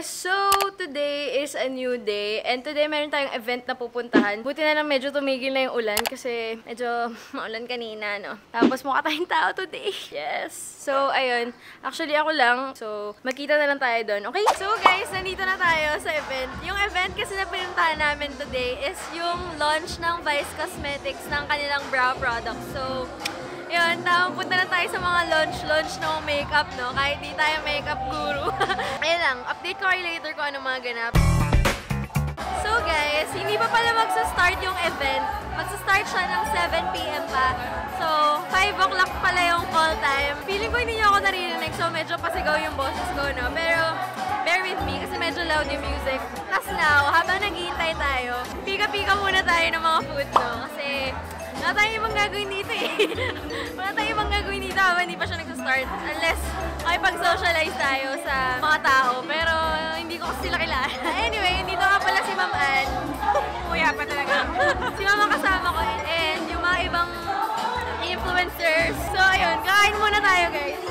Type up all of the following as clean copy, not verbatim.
guys! So, today is a new day. And today, meron tayong event na pupuntahan. Buti na lang medyo tumigil na yung ulan kasi medyo maulan kanina, no? Tapos mukha tayong tao today. Yes! So, ayun. Actually, ako lang. So, magkita na lang tayo doon. Okay? So, guys, nandito na tayo sa event. Yung event kasi na pinuntahan namin today is yung launch ng Vice Cosmetics ng kanilang brow products. So, yun, punta na tayo sa mga launch ng makeup, no? Kahit di tayo makeup guru. Ayun lang, update ko kayo later kung ano mga ganap. So guys, hindi pa pala magsa-start yung event. Magsa-start siya ng 7 PM pa. So, 5 o'clock pala yung call time. Feeling ko hindi niyo ako naririnig, so medyo pasigaw yung boses ko, no? Pero, bear with me kasi medyo loud yung music. Plus now, habang naghihintay tayo, pika-pika muna tayo ng mga food, no? Kasi, wala tayong ibang gagawin dito eh. Wala tayong ibang gagawin dito habang hindi pa siya nag-start. Unless makipag-socialize tayo sa mga tao. Pero hindi ko kasi sila kilala. Anyway, dito nga pala si Ma'am Ann. Kuya pa talaga. Si Mama kasama ko and yung mga ibang influencers. So ayun, kakain muna tayo guys.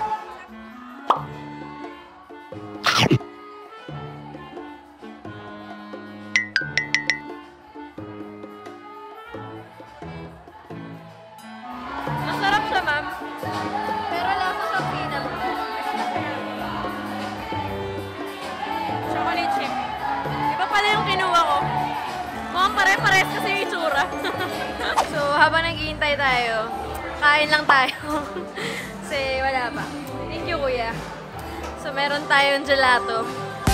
Masarap siya, ma'am. Pero lasa sa pinam. Chocolate chip. Iba pala yung kinuha ko. Mukhang pare-pares kasi yung itsura. So, habang naghihintay tayo, kain lang tayo. Kasi wala pa. Thank you, kuya. So, meron tayong gelato.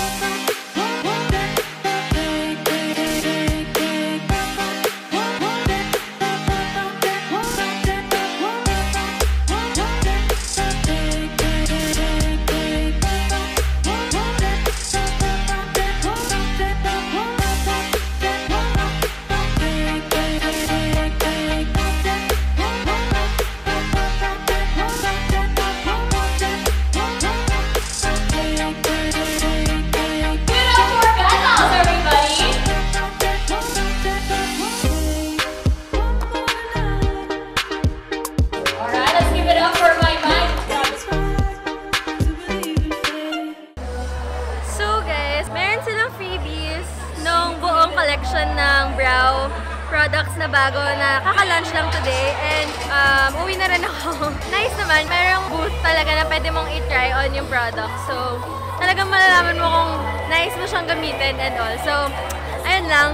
Ng brow products na bago na kaka-launch lang today and uwi na rin ako. Nice naman, mayroong booth talaga na pwede mong i-try on yung product. So, talagang malalaman mo kung nice mo siyang gamitin and all. So, ayun lang.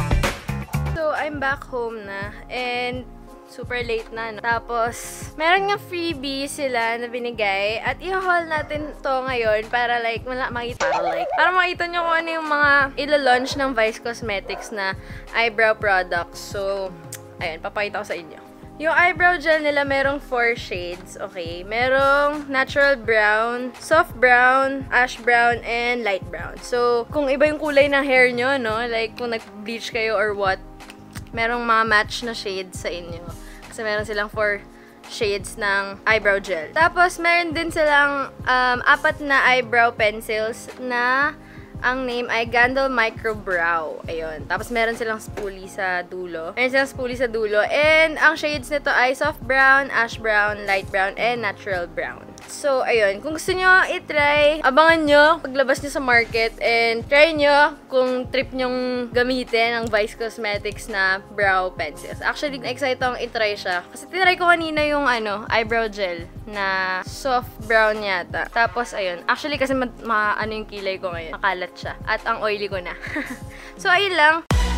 So, I'm back home na and super late na, no? Tapos, meron nga freebie sila na binigay at i-haul natin to ngayon para like, para makita nyo kung ano yung mga ilo-launch ng Vice Cosmetics na eyebrow products. So, ayun, papakita ko sa inyo. Yung eyebrow gel nila, merong 4 shades, okay? Merong natural brown, soft brown, ash brown, and light brown. So, kung iba yung kulay ng hair nyo, no? Like, kung nag-bleach kayo or what, merong mga match na shades sa inyo. Kasi meron silang 4 shades ng eyebrow gel. Tapos, meron din silang 4 na eyebrow pencils na ang name ay Gandol Micro Brow. Ayun. Tapos, meron silang spoolie sa dulo. And, ang shades nito ay soft brown, ash brown, light brown, and natural brown. So, ayun. Kung gusto nyo i-try, abangan nyo paglabas nyo sa market and try nyo kung trip nyong gamitin ang Vice Cosmetics na brow pencils. Actually, excited akong i-try siya. Kasi tinry ko kanina yung eyebrow gel na soft brown yata. Tapos, ayun. Actually, kasi ano yung kilay ko ngayon. Makalat siya. At ang oily ko na. So, ayun lang.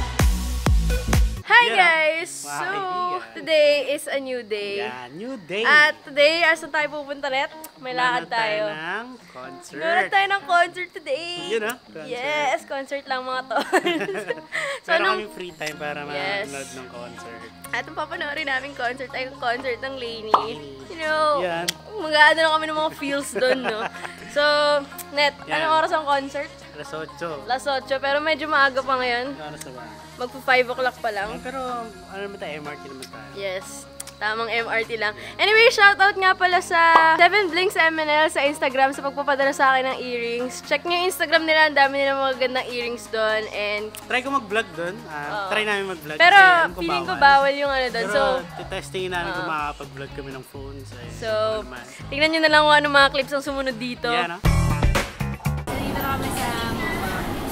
Hi guys! So, today is a new day. Yeah, new day. At today, asan tayo pupunta ulit? May lakad tayo. ng concert. Meron tayo ng concert today. Yun concert. Yes, concert lang mga tol. So, meron kaming free time para manood ng concert. At ang papanoorin namin concert ay yung concert ng Lainey. You know, mag-aano lang kami ng mga feels doon, no? So, Net, anong oras ang concert? Alas 8. Alas 8, pero medyo maaga pa ngayon. Ano oras na ba? Magpo-5 o'clock pa lang. Pero, ano naman tayo, MRT naman tayo. Yes. Tamang MRT lang. Anyway, shoutout nga pala sa 7 Blinks MNL sa Instagram sa pagpapadala sa akin ng earrings. Check nyo yung Instagram nila. Ang dami nila mga gandang earrings doon. And try ko mag-vlog doon. Try namin mag-vlog. Pero feeling ko bawal yung ano doon. Pero testingin namin kung makakapag-vlog kami ng phones. So, tingnan nyo na lang kung ano mga clips ang sumunod dito. Yeah, no? Dito na kami sa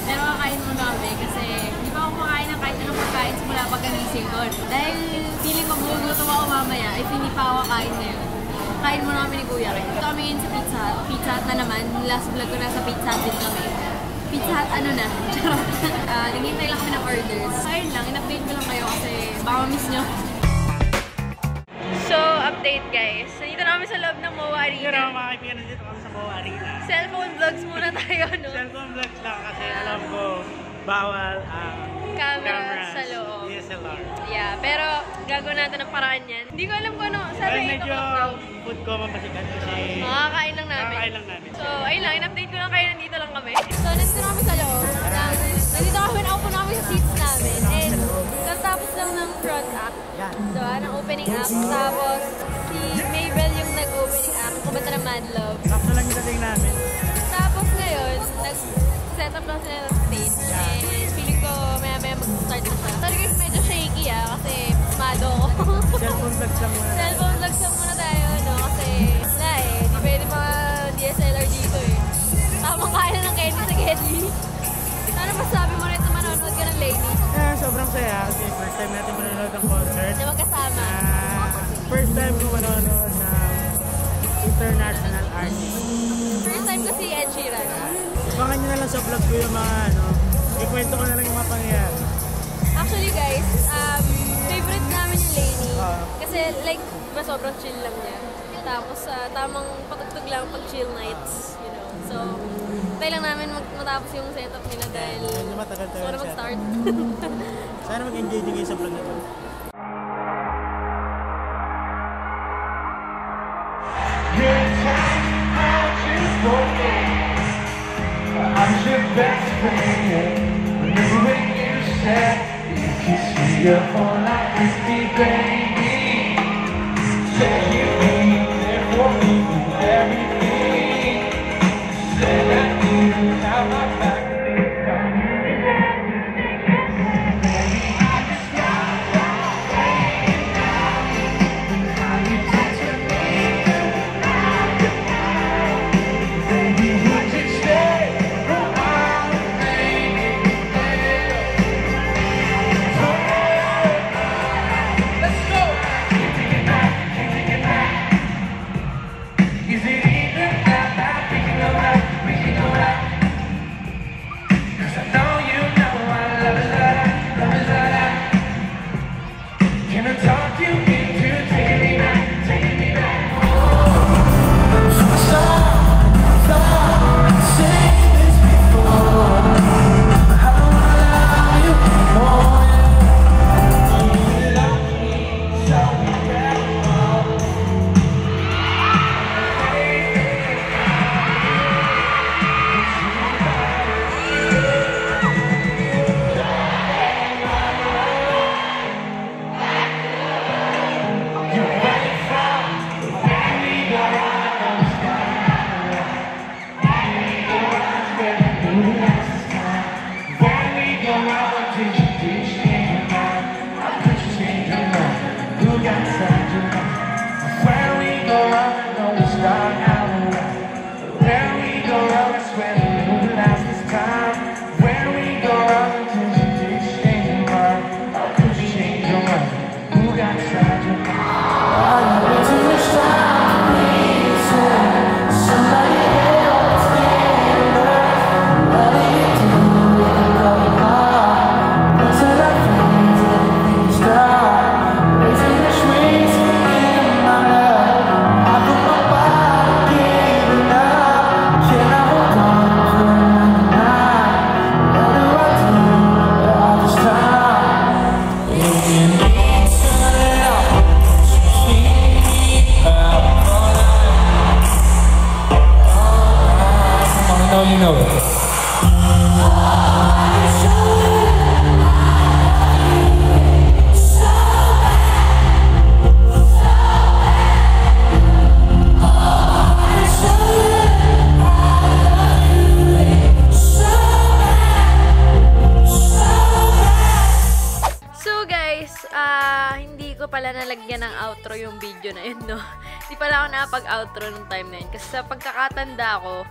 Pero kakain muna kami kasi hindi pa ako kumakain ng kahit anong pagkain simula pagkagising ko. Dahil feeling ko gugutom ako mamaya, if hindi pa ako kakain ngayon. Kain muna kami ni Kuya Ken. Ito kami ngayon sa Pizza Hut. Pizza Hut na naman. Last vlog ko na sa Pizza Hut din kami. Pizza Hut ano na? Charot. Naghihintay lang kami ng orders. Ayun lang, in-update ko lang kayo kasi baka ma-miss nyo. So, update guys. Nandito na kami sa loob ng MOA Arena. Pero mga kaibigan, nandito kami sa MOA Arena. Cellphone vlogs muna tayo, no? Cellphone vlogs lang kasi alam ko bawal ang camera sa loob. DSLR. Yeah, pero gagawin natin ang paraan yan. Hindi ko alam kung ano. Sabi Well, 8 medyo o'clock daw. food coma pasikat kasi Makakain lang namin. makakain lang namin. So, ayun lang. In-update ko lang kayo. Nandito lang kami. So, nandito na kami sa loob. Nandito kami. Naupo na kami sa seats namin. And, katapos lang ng front act. So, ng opening act. Tapos, si Mabel yung nag-opening act. Kumanta ng Mad Love. Sakto lang yung dating namin. Tapos ngayon, nag-set up lang sila ng stage. And feeling ko maya-maya mag-start na siya. Sorry guys, medyo shaky kasi mado ako. Cellphone vlogs lang muna. Cellphone vlogs lang muna tayo, no? Kasi wala eh. Di pwede mga DSLR dito eh. Tamang kaya na ng candy sa Gedli. Ano masabi mo rin manonood ka ng Lainey? Sobrang saya kasi first time natin manonood ng concert. Na magkasama. First time ko manonood ng international artist. First time ko si Ed Sheeran. Abangan nyo na lang sa vlog ko yung mga ikwento ko na lang yung mga pangyayari. Actually guys, favorite namin yung Lainey. Kasi like, diba sobrang chill lang niya. Tapos tamang patugtog lang pag chill nights, you know. So, tayo lang namin matapos yung setup nila dahil gusto ko na mag-start. Sana mag-enjoy din kayo sa vlog na to. I'm your best friend. Remember when you said you kissed me your whole life with me, baby. Said you'd be there for me through everything. Said that you'd have my back. pala nalagyan ng outro yung video na yun, no? Di pala ako nakapag-outro nung time na yun. Kasi sa pagkakatanda ko,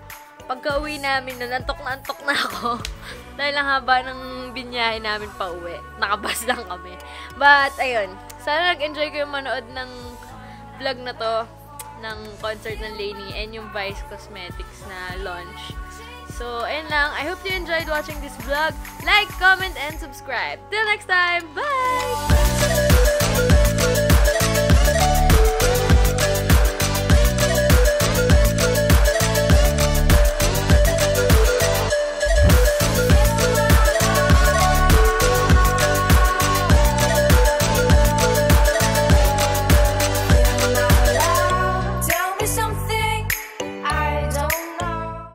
pagka-uwi namin na antok na ako. Dahil ang haba ng binyahe namin pa uwi. Nakabas lang kami. But, ayun. Sana nag-enjoy kayo manood ng vlog na to, ng concert ng Lainey and yung Vice Cosmetics na launch. So, ayun lang. I hope you enjoyed watching this vlog. Like, comment, and subscribe. Till next time! Bye!